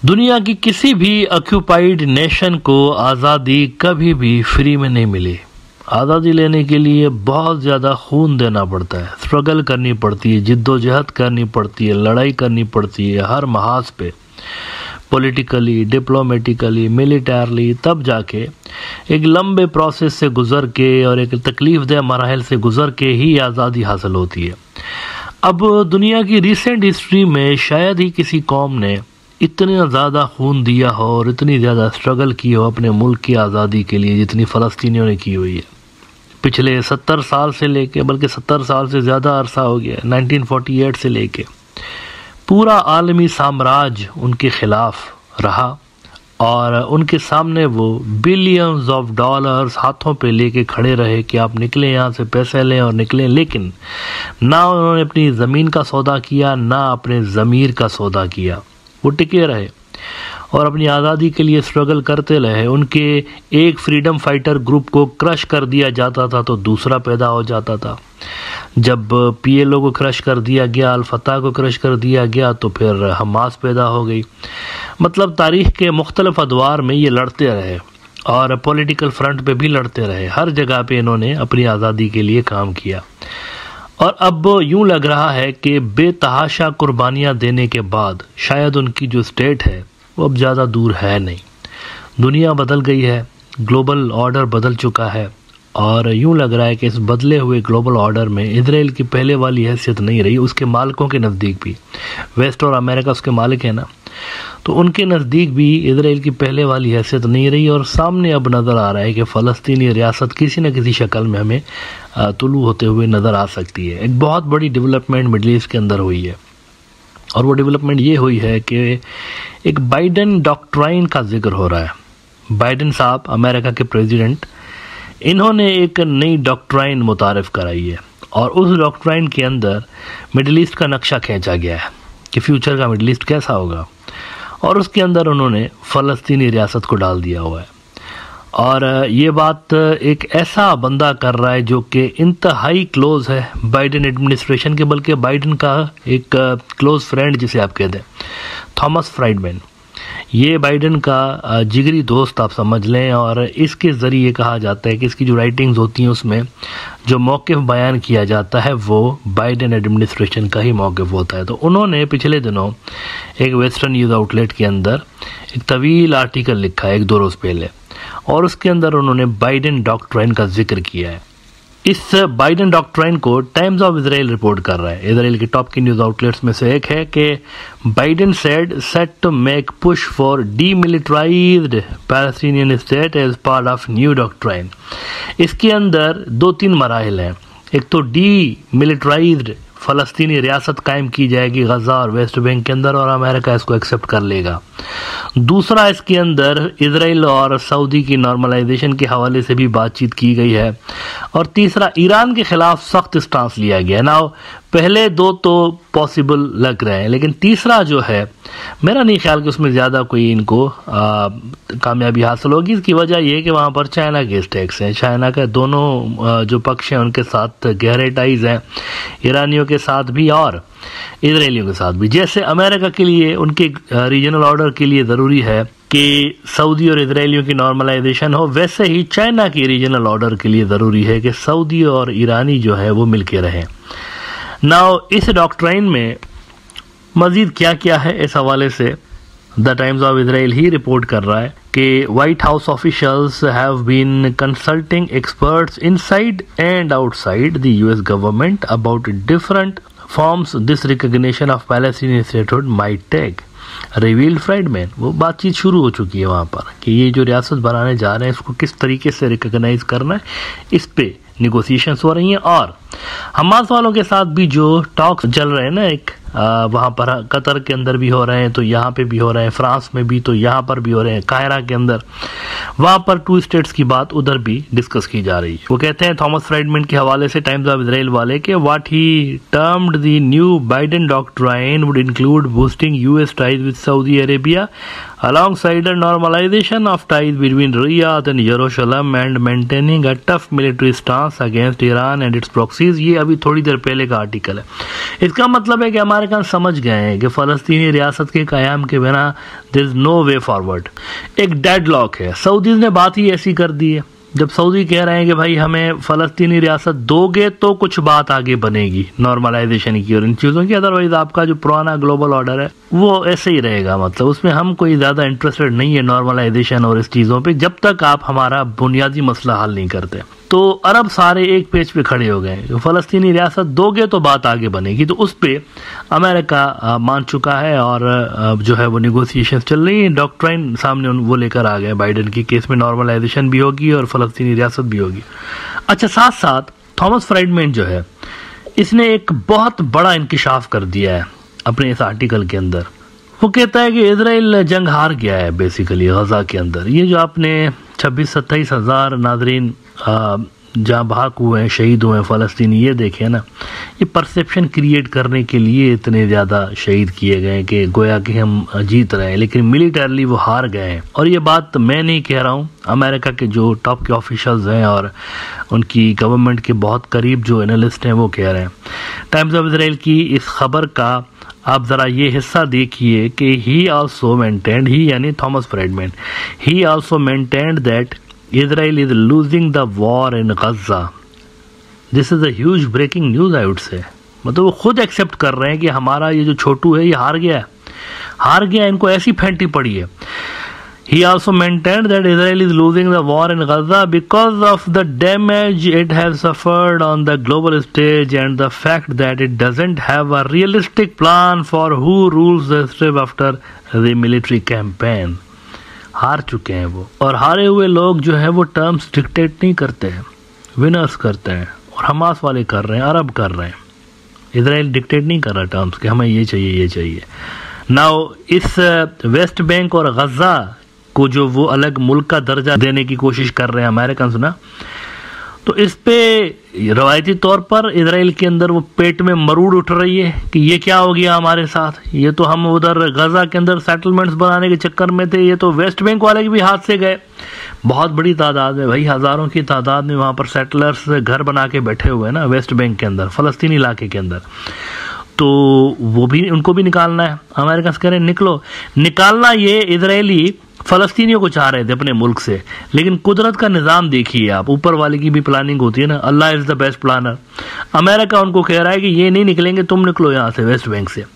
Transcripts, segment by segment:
दुनिया की किसी भी ऑक्यूपाइड नेशन को आज़ादी कभी भी फ्री में नहीं मिली। आज़ादी लेने के लिए बहुत ज़्यादा खून देना पड़ता है, स्ट्रगल करनी पड़ती है, जिद्दोजहद करनी पड़ती है, लड़ाई करनी पड़ती है हर महाज पे, पॉलिटिकली, डिप्लोमेटिकली, मिलिटरली, तब जाके एक लंबे प्रोसेस से गुज़र के और एक तकलीफ़देह मराहल से गुज़र के ही आज़ादी हासिल होती है। अब दुनिया की रिसेंट हिस्ट्री में शायद ही किसी कौम ने इतना ज़्यादा खून दिया हो और इतनी ज़्यादा स्ट्रगल की हो अपने मुल्क की आज़ादी के लिए जितनी फ़लस्तीनियों ने की हुई है। पिछले 70 साल से लेके, बल्कि 70 साल से ज़्यादा अरसा हो गया, 1948 से लेके पूरा आलमी साम्राज्य उनके ख़िलाफ़ रहा और उनके सामने वो बिलियंस ऑफ डॉलर्स हाथों पे लेके खड़े रहे कि आप निकलें यहाँ से, पैसे लें और निकलें। लेकिन ना उन्होंने अपनी ज़मीन का सौदा किया, ना अपने ज़मीर का सौदा किया। वो टिके रहे और अपनी आज़ादी के लिए स्ट्रगल करते रहे। उनके एक फ्रीडम फाइटर ग्रुप को क्रश कर दिया जाता था तो दूसरा पैदा हो जाता था। जब पीएलओ को क्रश कर दिया गया, अल फतह को क्रश कर दिया गया, तो फिर हमास पैदा हो गई। मतलब तारीख़ के मुख्तलिफ अदवार में ये लड़ते रहे और पॉलिटिकल फ्रंट पे भी लड़ते रहे। हर जगह पे इन्होंने अपनी आज़ादी के लिए काम किया और अब यूं लग रहा है कि बेतहाशा कुर्बानियां देने के बाद शायद उनकी जो स्टेट है वो अब ज़्यादा दूर है नहीं। दुनिया बदल गई है, ग्लोबल ऑर्डर बदल चुका है और यूं लग रहा है कि इस बदले हुए ग्लोबल ऑर्डर में इजराइल की पहले वाली हैसियत नहीं रही। उसके मालिकों के नज़दीक भी, वेस्ट और अमेरिका उसके मालिक है ना, तो उनके नज़दीक भी इजराइल की पहले वाली हैसियत नहीं रही और सामने अब नज़र आ रहा है कि फ़लस्तीनी रियासत किसी न किसी शक्ल में हमें तुलू होते हुए नज़र आ सकती है। एक बहुत बड़ी डेवलपमेंट मिडल ईस्ट के अंदर हुई है और वो डेवलपमेंट ये हुई है कि एक बाइडन डॉक्ट्राइन का जिक्र हो रहा है। बाइडन साहब, अमेरिका के प्रेसिडेंट, इन्होंने एक नई डॉक्ट्राइन मुतारिफ कराई है और उस डॉक्ट्राइन के अंदर मिडल ईस्ट का नक्शा खींचा गया है कि फ्यूचर का मिडल ईस्ट कैसा होगा और उसके अंदर उन्होंने फ़लस्तीनी रियासत को डाल दिया हुआ है। और ये बात एक ऐसा बंदा कर रहा है जो कि इंतहाई क्लोज़ है बाइडन एडमिनिस्ट्रेशन के, बल्कि बाइडन का एक क्लोज़ फ्रेंड जिसे आप कहते हैं, थॉमस फ्राइडमैन। ये बाइडन का जिगरी दोस्त आप समझ लें और इसके ज़रिए कहा जाता है कि इसकी जो राइटिंग्स होती हैं उसमें जो मौक़िफ़ बयान किया जाता है वो बाइडन एडमिनिस्ट्रेशन का ही मौक़िफ़ होता है। तो उन्होंने पिछले दिनों एक वेस्टर्न न्यूज़ आउटलेट के अंदर एक तवील आर्टिकल लिखा है 1-2 रोज़ पहले और उसके अंदर उन्होंने बाइडन डॉक्ट्राइन का जिक्र किया है। इस बाइडन डॉक्ट्राइन को टाइम्स ऑफ इजराइल रिपोर्ट कर रहा है। इजराइल के टॉप की न्यूज़ आउटलेट्स में से एक है कि Biden said set to make push for demilitarised Palestinian state as part of new doctrine. इसके अंदर 2-3 मराहिल हैं। एक तो डीमिलिटराइज्ड फ़लस्तीनी रियासत कायम की जाएगी गज़ा और वेस्ट बैंक के अंदर और अमेरिका इसको एक्सेप्ट कर लेगा। दूसरा, इसके अंदर इजराइल और सऊदी की नॉर्मलाइजेशन के हवाले से भी बातचीत की गई है और तीसरा, ईरान के ख़िलाफ़ सख्त स्टांस लिया गया। ना पहले 2 तो पॉसिबल लग रहे हैं लेकिन तीसरा जो है मेरा नहीं ख्याल कि उसमें ज़्यादा कोई इनको कामयाबी हासिल होगी। इसकी वजह यह है कि वहाँ पर चाइना के स्टेक्स हैं। चाइना के दोनों जो पक्ष हैं उनके साथ गहरे टाइज हैं, ईरानियों के साथ भी और इजरायलियों के साथ भी। जैसे अमेरिका के लिए उनके रीजनल ऑर्डर के लिए ज़रूरी है कि सऊदी और इजरायलियों की नॉर्मलाइजेशन हो, वैसे ही चाइना की रीजनल ऑर्डर के लिए ज़रूरी है कि सऊदी और ईरानी जो है वो मिल के रहें। नाउ इस डॉक्ट्राइन में मजीद क्या क्या है इस हवाले से द टाइम्स ऑफ इजराइल ही रिपोर्ट कर रहा है कि White House officials have been consulting experts inside and outside the US government about different forms this recognition of Palestinian statehood might take, revealed Friedman. वो बातचीत शुरू हो चुकी है वहाँ पर कि ये जो रियासत बनाने जा रहे हैं इसको किस तरीके से रिकॉग्नाइज करना है, इस पे निगोसिएशंस हो रही हैं। और हमास वालों के साथ भी जो टॉक्स चल रहे हैं ना, एक वहाँ पर कतर के अंदर भी हो रहे हैं, तो यहाँ पे भी हो रहे हैं, फ्रांस में भी, तो यहाँ पर भी हो रहे हैं, काहिरा के अंदर, वहाँ पर 2 स्टेट्स की बात उधर भी डिस्कस की जा रही है। वो कहते हैं थॉमस फ्राइडमैन के हवाले से टाइम्स ऑफ इजराइल वाले के what he termed the new Biden doctrine would include boosting US ties with Saudi Arabia alongside a normalization of ties between Riyadh and Jerusalem and maintaining a tough military stance against Iran and its proxy proxies, ये अभी थोड़ी देर पहले का article है। इसका मतलब है कि अमेरिकन समझ गए हैं कि फ़लस्तीनी रियासत के क़याम के बिना there is no way forward, एक डेडलॉक है। सऊदीज़ ने बात ही ऐसी कर दी है। जब सऊदी कह रहे हैं कि भाई हमें फ़लस्तीनी रियासत दोगे तो कुछ बात आगे बनेगी नॉर्मलाइजेशन की और इन चीज़ों की, अदरवाइज आपका जो पुराना ग्लोबल ऑर्डर है वो ऐसे ही रहेगा। मतलब उसमें हम कोई ज़्यादा इंटरेस्टेड नहीं है नॉर्मलाइजेशन और इस चीज़ों पे, जब तक आप हमारा बुनियादी मसला हल नहीं करते। तो अरब सारे एक पेज पे खड़े हो गए, फ़लस्तीनी रियासत दोगे तो बात आगे बनेगी। तो उस पे अमेरिका मान चुका है और जो है वो निगोसिएशन चल रही है। डॉक्ट्राइन सामने वो लेकर आ गए बाइडेन की केस में, नॉर्मलाइजेशन भी होगी और फ़लस्तीनी रियासत भी होगी। अच्छा, साथ साथ थॉमस फ्राइडमैन जो है इसने एक बहुत बड़ा इंकिशाफ कर दिया है अपने इस आर्टिकल के अंदर। वो कहता है कि इजराइल जंग हार गया है बेसिकली गजा के अंदर। ये जो आपने 26-27 हज़ार नाजरीन जहाँ भाग हुए हैं, शहीद हुए हैं फ़लस्तीनी, ये देखें ना, ये परसेप्शन क्रिएट करने के लिए इतने ज़्यादा शहीद किए गए कि गोया कि हम जीत रहे हैं, लेकिन मिलिटरली वो हार गए हैं। और ये बात मैं नहीं कह रहा हूँ, अमेरिका के जो टॉप के ऑफिशियल्स हैं और उनकी गवर्नमेंट के बहुत करीब जो एनालिस्ट हैं वो कह रहे हैं। टाइम्स ऑफ इजराइल की इस खबर का आप ज़रा ये हिस्सा देखिए कि ही आल्सो मेंटेन्ड, ही यानी Thomas Friedman, he also maintained that Israel is losing the war in Gaza. This is a huge breaking news, I would say. मतलब वो खुद एक्सेप्ट कर रहे हैं कि हमारा ये जो छोटू है ये हार गया, इनको ऐसी फेंटी पड़ी है। He also maintained that Israel is losing the war in Gaza because of the damage it has suffered on the global stage and the fact that it doesn't have a realistic plan for who rules the strip after the military campaign. हार चुके हैं वो, और हारे हुए लोग जो है वो टर्म्स डिक्टेट नहीं करते हैं, विनर्स करते हैं, और हमास वाले कर रहे हैं, अरब कर रहे हैं। इजराइल डिक्टेट नहीं कर रहा टर्म्स कि हमें ये चाहिए। नाउ इस वेस्ट बैंक और गजा को जो वो अलग मुल्क का दर्जा देने की कोशिश कर रहे हैं अमेरिकन ना, तो इस पे रवायती तौर पर इजराइल के अंदर वो पेट में मरूड़ उठ रही है कि ये क्या हो गया हमारे साथ, ये तो हम उधर गजा के अंदर सेटलमेंट्स बनाने के चक्कर में थे, ये तो वेस्ट बैंक वाले भी हाथ से गए। बहुत बड़ी तादाद में, भाई हज़ारों की तादाद में वहाँ पर सेटलर्स घर बना के बैठे हुए हैं ना वेस्ट बैंक के अंदर, फ़लस्तीनी इलाके के अंदर, तो वो भी उनको भी निकालना है। अमेरिका से कह रहे हैं निकालना ये इजरायली फ़लस्तीनियों को चाह रहे थे अपने मुल्क से, लेकिन कुदरत का निज़ाम देखिए आप, ऊपर वाले की भी प्लानिंग होती है ना, Allah is the best planner. America उनको कह रहा है कि ये नहीं निकलेंगे, तुम निकलो यहाँ से वेस्ट बैंक से।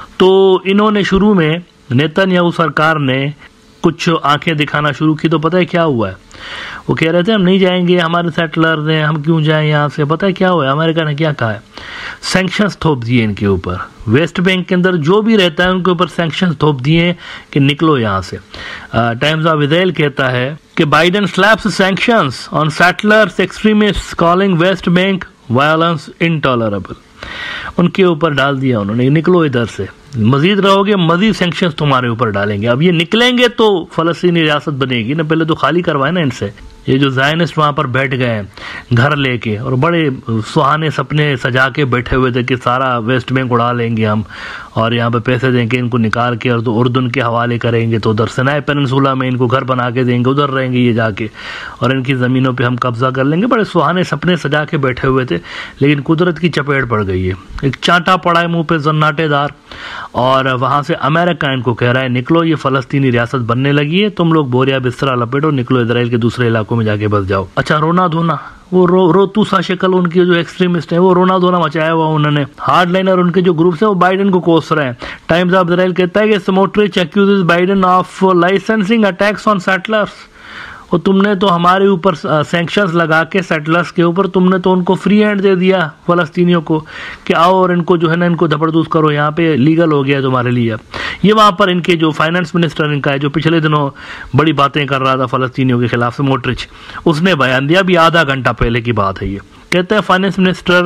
तो इन्होंने शुरू में नेतन्याहू सरकार ने कुछ आंखें दिखाना शुरू की, तो पता है क्या हुआ है, वो कह रहे थे हम नहीं जाएंगे, हमारे सेटलर्स हैं, हम क्यों जाएं यहाँ से। पता है क्या हुआ है, अमेरिका ने क्या कहा है, सैंक्शंस थोप दिए इनके ऊपर, वेस्ट बैंक के अंदर जो भी रहता है उनके ऊपर सैंक्शंस थोप दिए कि निकलो यहाँ से। टाइम्स ऑफ इजराइल कहता है कि Biden slaps sanctions on settlers extremists calling West Bank violence intolerable, उनके ऊपर डाल दिया उन्होंने, निकलो इधर से, मजीद रहोगे मजीद सैंक्शंस तुम्हारे ऊपर डालेंगे। अब ये निकलेंगे तो फ़लस्तीनी रियासत बनेगी ना, पहले तो खाली करवाए ना इनसे। ये जो ज़ायनिस्ट वहाँ पर बैठ गए हैं घर लेके और बड़े सुहाने सपने सजा के बैठे हुए थे कि सारा वेस्ट बैंक उड़ा लेंगे हम और यहाँ पे पैसे देंगे इनको निकाल के और तो उर्दून के हवाले करेंगे, तो उधर सिनाई पेनिनसुला में इनको घर बना के देंगे, उधर रहेंगे ये जाके और इनकी ज़मीनों पे हम कब्जा कर लेंगे। बड़े सुहाने सपने सजा के बैठे हुए थे, लेकिन कुदरत की चपेट पड़ गई है, एक चांटा पड़ा है मुँह पे जन्नाटेदार, और वहाँ से अमेरिका इनको कह रहा है निकलो, ये फ़लस्तीनी रियासत बनने लगी है, तुम लोग बोरिया बिस्तरा लपेटो, निकलो इजराइल के दूसरे इलाकों में जाके बस जाओ। अच्छा, रोना धोना, वो रोतू सा शक्ल उनकी जो एक्सट्रीमिस्ट है वो रोना धोना मचाया हुआ उन्होंने, हार्ड लाइनर उनके जो ग्रुप्स है वो बाइडेन को कोस रहे हैं। टाइम्स ऑफ इजराइल कहता है कि Smotrich accuses Biden of licensing attacks on settlers, और तुमने तो हमारे ऊपर सैंक्शंस लगा के सेटलर्स के ऊपर तुमने तो उनको फ्री हैंड दे दिया फ़लस्तीनियों को कि आओ और इनको जो है ना इनको जबरदस्त करो, यहाँ पे लीगल हो गया तुम्हारे लिए। ये वहाँ पर इनके जो फाइनेंस मिनिस्टर इनका है जो पिछले दिनों बड़ी बातें कर रहा था फ़लस्तीनियों के खिलाफ, स्मोट्रिच, उसने बयान दिया, अभी आधा घंटा पहले की बात है ये। कहते हैं finance minister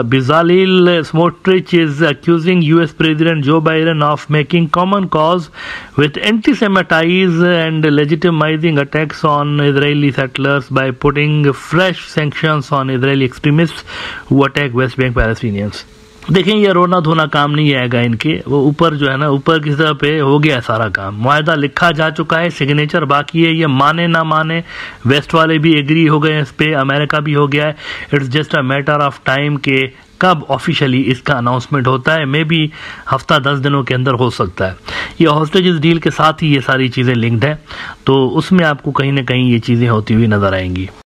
Bezalel Smotrich is accusing US president Joe Biden of making common cause with antisemites and legitimising attacks on Israeli settlers by putting fresh sanctions on Israeli extremists who attack West Bank Palestinians. देखें ये रोना धोना काम नहीं आएगा इनके, वो ऊपर जो है ना, ऊपर की तरफ पे हो गया सारा काम, मुआहदा लिखा जा चुका है, सिग्नेचर बाकी है, ये माने ना माने वेस्ट वाले भी एग्री हो गए इस पे, अमेरिका भी हो गया है। It's just a matter of time के कब ऑफिशियली इसका अनाउंसमेंट होता है, मे बी हफ्ता 10 दिनों के अंदर हो सकता है। ये हॉस्टेजेस डील के साथ ही ये सारी चीज़ें लिंक्ड है, तो उसमें आपको कहीं ना कहीं ये चीज़ें होती हुई नजर आएंगी।